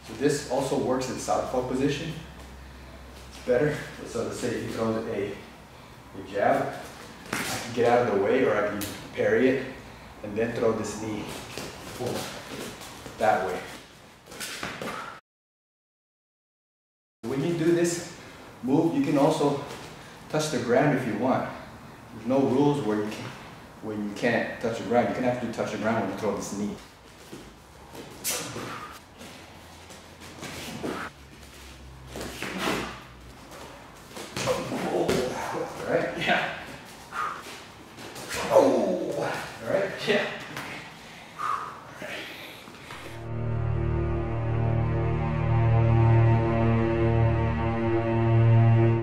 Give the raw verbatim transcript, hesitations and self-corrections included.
So this also works in southpaw position. It's better. So let's say if he throws a, a jab, I can get out of the way, or I can parry it and then throw this knee that way. When you do this move, you can also touch the ground if you want. There's no rules where you can, when you can't touch the ground. You can actually touch the ground when you throw this knee. Right? Yeah.